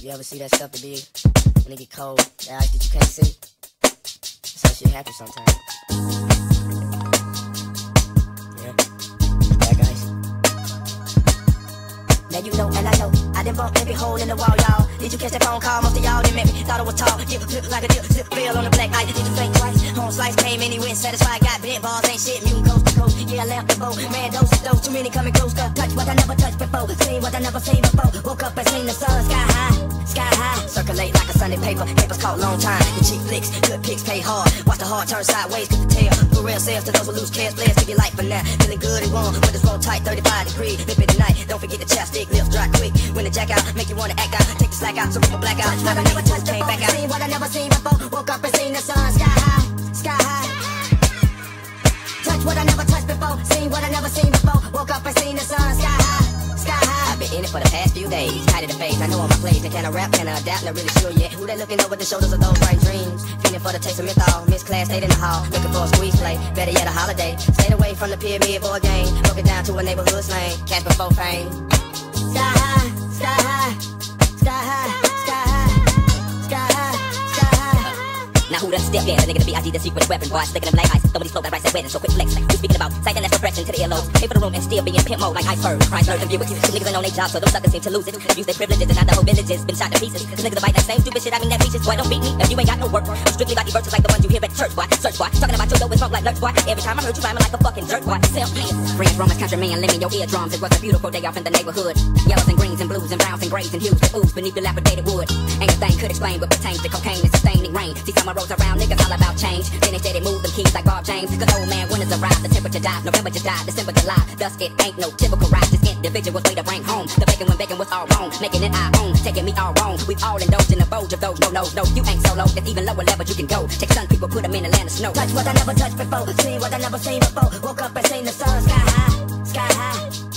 You ever see that stuff that be when it get cold, the ice that you can't see? That's how shit happens sometimes. Yeah, black ice. Now you know and I know I done bumped every hole in the wall, y'all. Did you catch that phone call? Most of y'all didn't me. Thought it was tall, yeah, like a dip, zip fell on the black ice. Did you think twice? Home slice came in, he went satisfied. Got bent balls, ain't shit, mutant coast to coast. Yeah, I left the boat, man, those is those. Too many coming close to touch what I never touched before. Seen what I never seen before. Woke up and seen the sun sky high, sky high. Circulate like a Sunday paper, papers caught long time. The cheap flicks, good pics pay hard. Watch the heart turn sideways, cause the tail. For real sales to those who lose cash, players keep your life for now. Feeling good and warm, when it's roll tight, 35 degrees. Lip it tonight, don't forget the chapstick, lips dry quick. When the jack out, make you wanna act out. Take the slack out, so people black out. Touch what I never touched before, seen what I never seen before. Woke up and seen the sun sky high, sky high. Touch what I never touched before, seen what I never seen before. Woke up and seen the sun sky high, sky high. I've been in it for the past few days, tight of the face. I know all my plays, and can I rap, can I adapt? Not really sure yet. Who they looking over the shoulders of those bright dreams? Feeling for the taste of menthol. Miss class, stayed in the hall, looking for a squeeze play. Better yet, a holiday. Stayed away from the pyramid for a game. Broke it down to a neighborhood slang. Cash before fame. Sky high, sky high, sky high, sky high, sky high, sky high. Now who done step in? A nigga to be ID, the secret weapon. Boy, slicking them like ice. Somebody's flow that rice and wedding, so quick flex. We speaking about sight and less oppression to the earlobes. Pay for the room and still be in pimp mode like iceberg. Chrysler and Buicks. Niggas ain't on their job, so those suckers seem to lose it. Abuse their privileges and now the whole village has been shot to pieces. Cause niggas bite that same stupid shit I mean that reaches. Boy, don't beat me if you ain't got no work. I'm strictly like the verses like the ones you hear at church, boy. Search, boy. Talking about your dope and funk like lurch, boy. Every time I heard you rhyming like a fucking jerk, boy. Self-made. Friends, Romans, countrymen, lend me your eardrums. It was a beautiful day off in the neighborhood. Yellows and greens and blues and browns and grays and hues that ooze beneath the dilapidated wood. Ain't a thing could explain what pertains to cocaine and sustaining rain. See summer rolls around, niggas all about change. Then they say they move them keys like Bob James. Cause old man, winters arrive, the temperature dies. November just died, December, July. Thus it ain't no typical ride. This individual's way to bring home the bacon when bacon was all wrong. Making it our own, taking me all wrong. We've all indulged in the bulge of those. No, you ain't solo. There's even lower levels you can go. Take some people, put them in the land of snow. Touch what I never touched before, seen what I never seen before. Woke up and seen the sun sky high, sky high.